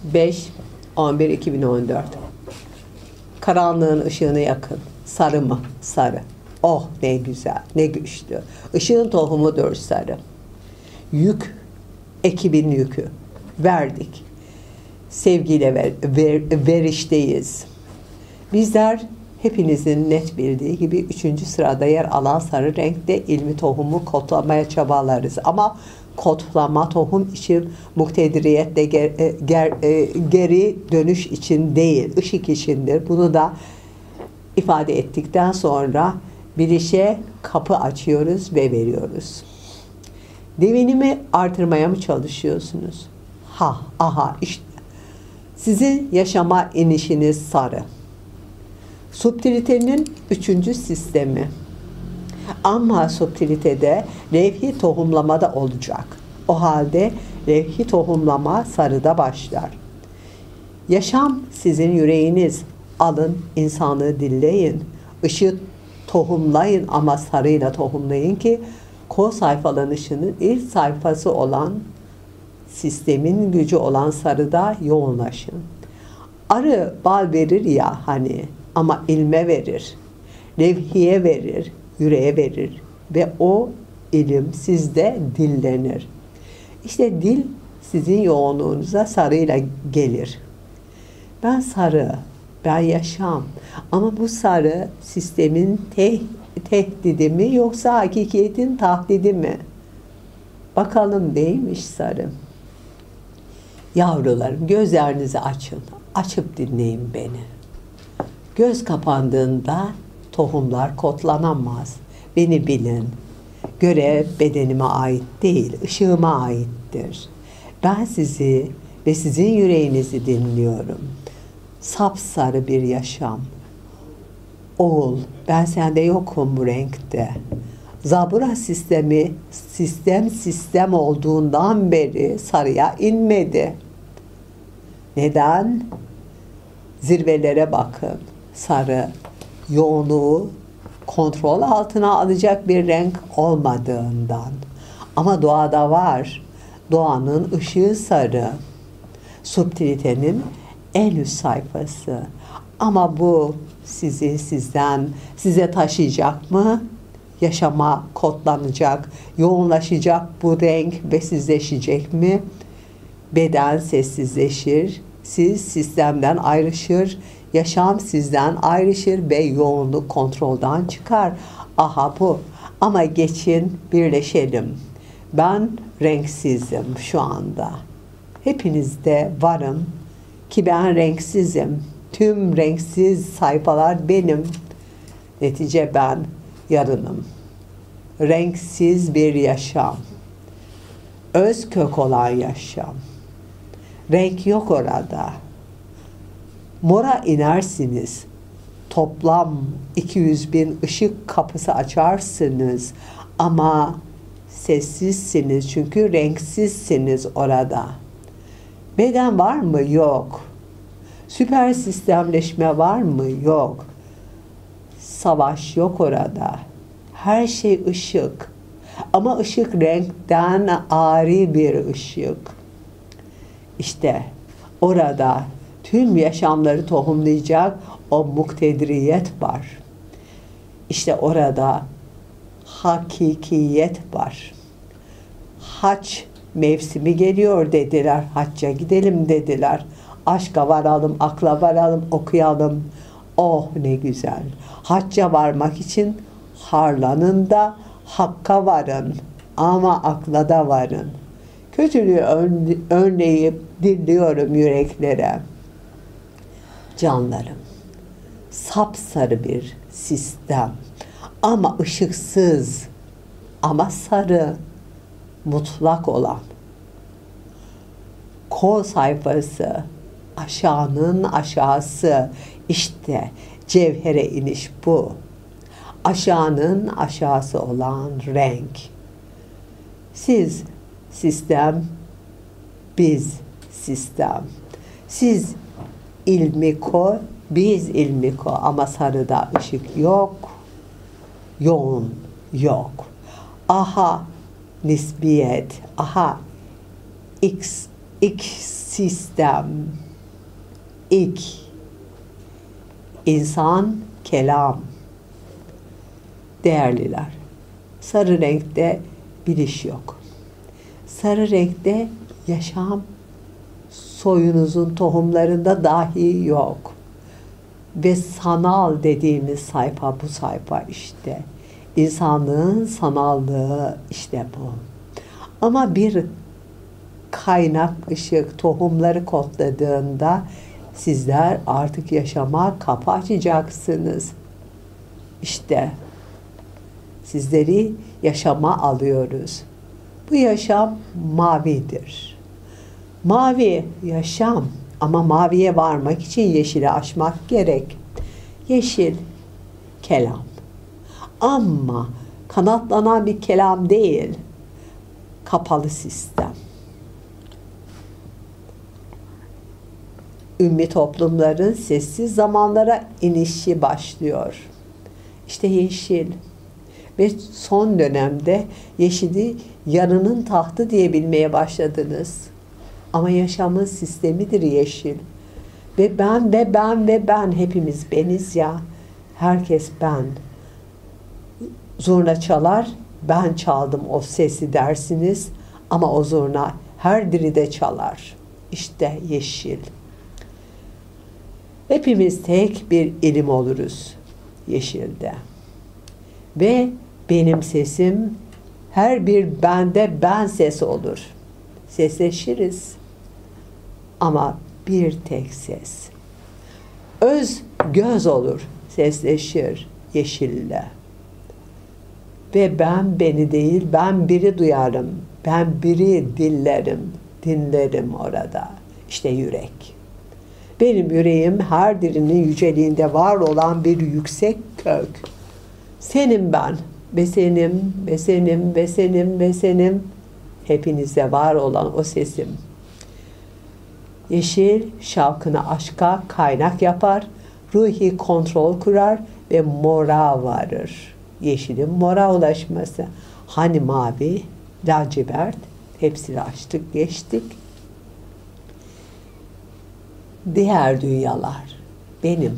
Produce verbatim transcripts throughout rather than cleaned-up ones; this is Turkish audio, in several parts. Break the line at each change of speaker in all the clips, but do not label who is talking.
beş on bir iki bin on dört. Karanlığın ışığını yakın. Sarı mı? Sarı. Oh ne güzel, ne güçlü. Işığın tohumudur sarı. Yük, ekibin yükü. Verdik. Sevgiyle ver, ver, verişteyiz. Bizler hepinizin net bildiği gibi üçüncü sırada yer alan sarı renkte ilmi tohumu kodlamaya çabalarız. Ama kodlama tohum için muktediriyetle ger, ger, geri dönüş için değil, ışık içindir. Bunu da ifade ettikten sonra bilişe kapı açıyoruz ve veriyoruz. Devinimi artırmaya mı çalışıyorsunuz? Ha, aha işte. Sizin yaşama inişiniz sarı. Subtilitenin üçüncü sistemi. Ama subtilitede levh-i tohumlama da olacak. O halde levh-i tohumlama sarıda başlar. Yaşam sizin yüreğiniz. Alın insanlığı dinleyin. Işığı tohumlayın ama sarıyla tohumlayın ki kod sayfalanışının ilk sayfası olan sistemin gücü olan sarıda yoğunlaşın. Arı bal verir ya hani ama ilme verir. Levhiye verir, yüreğe verir ve o ilim sizde dillenir. İşte dil sizin yoğunluğunuza sarıyla gelir. Ben sarı, ben yaşam. Ama bu sarı sistemin teh tehdidi mi yoksa hakikiyetin tahdidi mi? Bakalım neymiş sarı? Yavrularım gözlerinizi açın. Açıp dinleyin beni. Göz kapandığında tohumlar kodlanamaz. Beni bilin. Görev bedenime ait değil, ışığıma aittir. Ben sizi ve sizin yüreğinizi dinliyorum. Sapsarı bir yaşam. Oğul, ben sende yokum bu renkte. Zabura sistemi, sistem sistem olduğundan beri sarıya inmedi. Neden? Zirvelere bakın. Sarı, yoğunluğu kontrol altına alacak bir renk olmadığından. Ama doğada var. Doğanın ışığı sarı. Subtilitenin en üst sayfası. Ama bu sizi sizden size taşıyacak mı? Yaşama kodlanacak, yoğunlaşacak bu renk ve sizleşecek mi? Beden sessizleşir, siz sistemden ayrışır, yaşam sizden ayrışır ve yoğunluk kontrolden çıkar. Aha bu. Ama geçin birleşelim. Ben renksizim şu anda. Hepinizde varım ki ben renksizim. Tüm renksiz sayfalar benim. Netice ben yarınım. Renksiz bir yaşam. Öz kök olan yaşam. Renk yok orada. Mora inersiniz. Toplam iki yüz bin ışık kapısı açarsınız. Ama sessizsiniz çünkü renksizsiniz orada. Beden var mı? Yok. Süper sistemleşme var mı? Yok. Savaş yok orada. Her şey ışık. Ama ışık renkten ari bir ışık. İşte orada tüm yaşamları tohumlayacak o muktediriyet var. İşte orada hakikiyet var. Hac mevsimi geliyor dediler. Hacca gidelim dediler. Aşka varalım, akla varalım, okuyalım. Oh ne güzel. Hacca varmak için harlanın da hakka varın. Ama akla da varın. Kötülüğü ön, önleyip dinliyorum yüreklere. Canlarım. Sapsarı bir sistem. Ama ışıksız. Ama sarı. Mutlak olan. Kol sayfası. Aşağının aşağısı. İşte cevhere iniş bu. Aşağının aşağısı olan renk. Siz sistem, biz sistem. Siz ilmiko, biz ilmiko ama sarıda ışık yok, yoğun yok. Aha nisbiyet, aha x İlk sistem, ilk insan, kelam. Değerliler, sarı renkte biliş yok. Sarı renkte yaşam soyunuzun tohumlarında dahi yok. Ve sanal dediğimiz sayfa bu sayfa işte. İnsanlığın sanallığı işte bu. Ama bir kaynak ışık tohumları kodladığında sizler artık yaşama kapı açacaksınız. İşte sizleri yaşama alıyoruz. Bu yaşam mavidir. Mavi yaşam ama maviye varmak için yeşili aşmak gerek. Yeşil kelam. Ama kanatlanan bir kelam değil. Kapalı sistem. Ümmi toplumların sessiz zamanlara inişi başlıyor. İşte yeşil. Ve son dönemde yeşili yarının tahtı diye bilmeye başladınız. Ama yaşamın sistemidir yeşil. Ve ben ve ben ve ben hepimiz beniz ya. Herkes ben. Zurna çalar, ben çaldım o sesi dersiniz. Ama o zurna her biri de çalar. İşte yeşil. Hepimiz tek bir ilim oluruz yeşilde. Ve benim sesim her bir bende ben ses olur. Sesleşiriz. Ama bir tek ses. Öz göz olur. Sesleşir yeşille. Ve ben beni değil, ben biri duyarım. Ben biri dillerim, dinlerim orada. İşte yürek. Benim yüreğim her birinin yüceliğinde var olan bir yüksek kök. Senim ben ve senim ve senim ve senim ve senim. Hepinizde var olan o sesim. Yeşil şavkını aşka kaynak yapar, ruhi kontrol kurar ve mora varır. Yeşilin mora ulaşması. Hani mavi, lacivert, hepsini açtık, geçtik. Diğer dünyalar benim.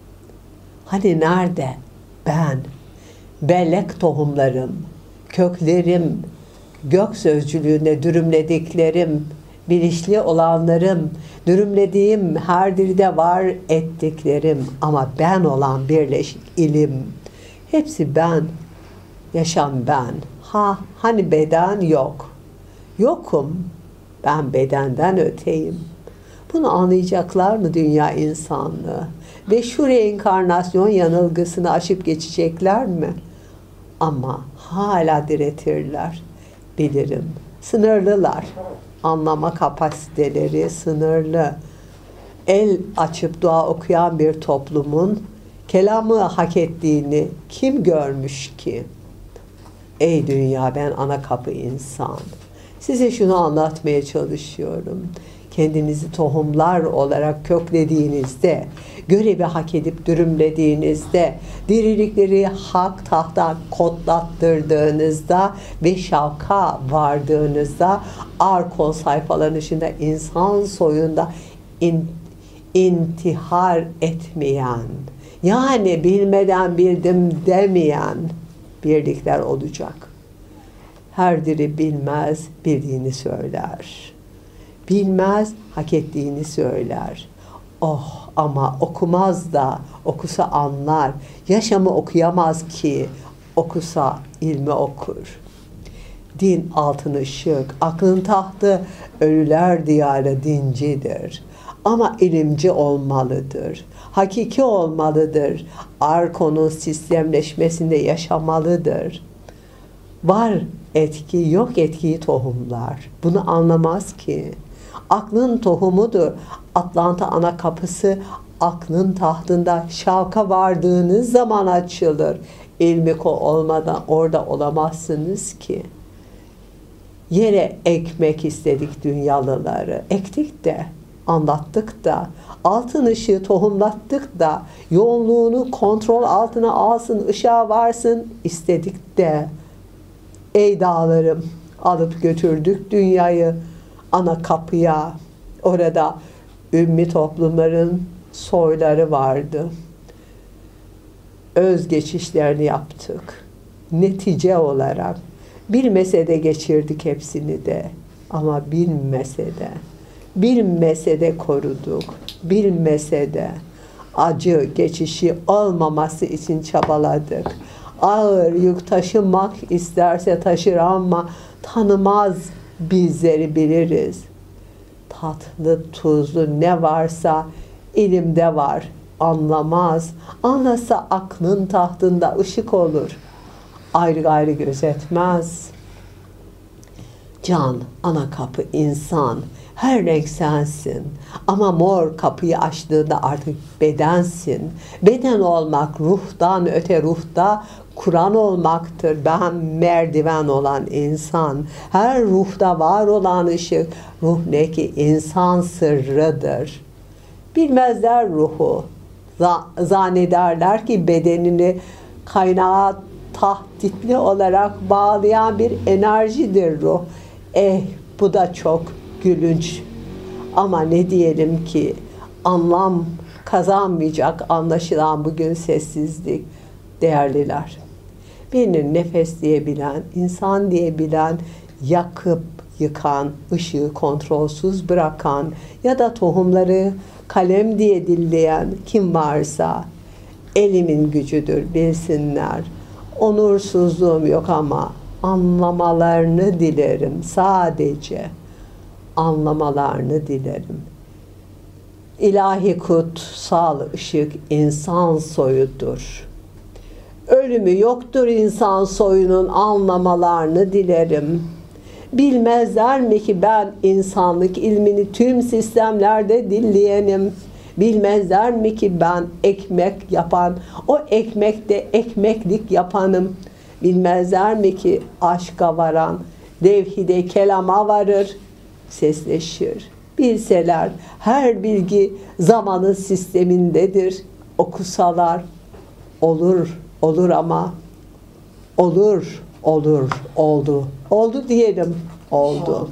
Hani nerede? Ben. Bellek tohumlarım, köklerim, gök sözcülüğünde dürümlediklerim, bilinçli olanlarım, dürümlediğim her birde var ettiklerim ama ben olan birleşik ilim. Hepsi ben, yaşam ben. Ha, hani beden yok. Yokum, ben bedenden öteyim. Bunu anlayacaklar mı dünya insanlığı? Ve şu reenkarnasyon yanılgısını aşıp geçecekler mi? Ama hala diretirler. Bilirim. Sınırlılar. Anlama kapasiteleri sınırlı. El açıp dua okuyan bir toplumun kelamı hak ettiğini kim görmüş ki? Ey dünya, ben ana kapı insan. Size şunu anlatmaya çalışıyorum. Kendinizi tohumlar olarak köklediğinizde, görevi hak edip dürümlediğinizde, dirilikleri hak tahta kodlattırdığınızda ve şavka vardığınızda, Arkon sayfalarının dışında insan soyunda in, intihar etmeyen, yani bilmeden bildim demeyen birlikler olacak. Her biri bilmez, bildiğini söyler. Bilmez, hak ettiğini söyler. Oh, ama okumaz da, okusa anlar. Yaşamı okuyamaz ki, okusa ilmi okur. Din altın ışık, aklın tahtı, ölüler diyarı dincidir. Ama ilimci olmalıdır. Hakiki olmalıdır. Arkon'un sistemleşmesinde yaşamalıdır. Var etki, yok etkiyi tohumlar. Bunu anlamaz ki. Aklın tohumudur. Atlanta ana kapısı aklın tahtında şavka vardığınız zaman açılır. İlmi olmadan orada olamazsınız ki. Yere ekmek istedik dünyalıları. Ektik de, anlattık da, altın ışığı tohumlattık da, yoğunluğunu kontrol altına alsın, ışığa varsın istedik de. Ey dağlarım, alıp götürdük dünyayı. ana kapıya. Orada ümmi toplumların soyları vardı. Öz geçişlerini yaptık. Netice olarak bilmese geçirdik hepsini de. Ama bilmese de, bilmese de koruduk. Bilmese de acı geçişi olmaması için çabaladık. Ağır yük taşımak isterse taşır ama tanımaz bizleri biliriz. Tatlı tuzlu ne varsa ilimde var, anlamaz. Anlasa aklın tahtında ışık olur. Ayrı ayrı gözetmez. Can, ana kapı, insan, her renk sensin. Ama mor kapıyı açtığında artık bedensin. Beden olmak ruhtan öte ruhta Kur'an olmaktır. Ben merdiven olan insan. Her ruhta var olan ışık, ruh ne ki insan sırrıdır. Bilmezler ruhu. Zannederler ki bedenini kaynağa tahtitli olarak bağlayan bir enerjidir ruh. Eh bu da çok gülünç. Ama ne diyelim ki anlam kazanmayacak anlaşılan bugün sessizlik değerliler. Beni nefes diyebilen, insan diyebilen, yakıp yıkan, ışığı kontrolsüz bırakan ya da tohumları kalem diye dilleyen kim varsa elimin gücüdür bilsinler. Onursuzluğum yok ama anlamalarını dilerim sadece. Anlamalarını dilerim. İlahi kutsal ışık insan soyudur. Ölümü yoktur insan soyunun anlamalarını dilerim. Bilmezler mi ki ben insanlık ilmini tüm sistemlerde dinleyenim. Bilmezler mi ki ben ekmek yapan, o ekmekte ekmeklik yapanım. Bilmezler mi ki aşka varan, levhide kelama varır, sesleşir. Bilseler her bilgi zamanın sistemindedir. Okusalar olur, olur ama olur, olur, oldu. Oldu diyelim, oldu.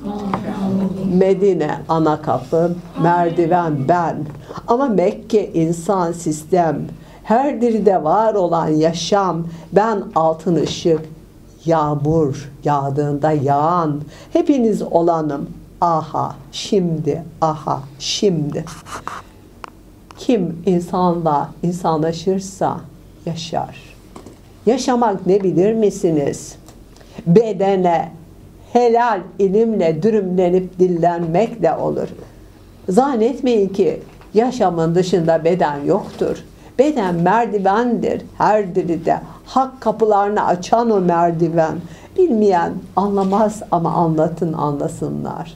Medine ana kapı, merdiven ben. Ama Mekke insan sistem. Her diride var olan yaşam. Ben altın ışık, yağmur yağdığında yağan. Hepiniz olanım. Aha, şimdi, aha, şimdi. Kim insanla insanlaşırsa yaşar. Yaşamak ne bilir misiniz? Bedene helal ilimle dürümlenip dillenmekle olur. Zannetmeyin ki yaşamın dışında beden yoktur. Beden merdivendir. Her diride hak kapılarını açan o merdiven. Bilmeyen anlamaz ama anlatın anlasınlar.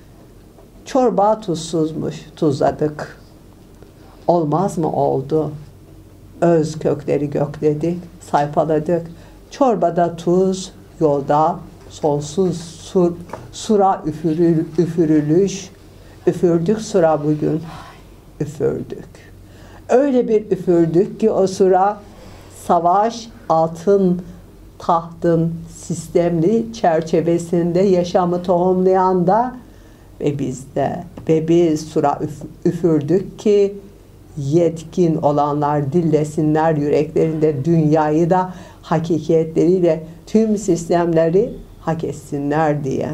Çorba tuzsuzmuş, tuzladık. Olmaz mı oldu? Öz kökleri gökledik, sayfaladık. Çorbada tuz, yolda sonsuz sur, sura üfürül, üfürülüş. Üfürdük sura bugün, üfürdük. Öyle bir üfürdük ki o sura savaş altın tahtın sistemli çerçevesinde yaşamı tohumlayan da ve bizde ve biz sura üf, üfürdük ki yetkin olanlar dillesinler yüreklerinde dünyayı da hakikatleriyle tüm sistemleri hak etsinler diye.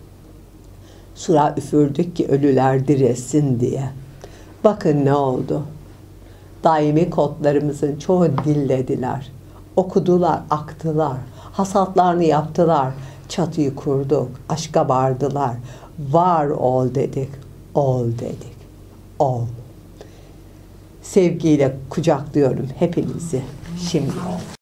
Sura üfürdük ki ölüler diresin diye. Bakın ne oldu? Daimi kodlarımızın çoğu dillediler. Okudular, aktılar. Hasatlarını yaptılar. Çatıyı kurduk. Aşka vardılar. Var ol dedik. Ol dedik. Ol. Sevgiyle kucaklıyorum hepinizi. Şimdi.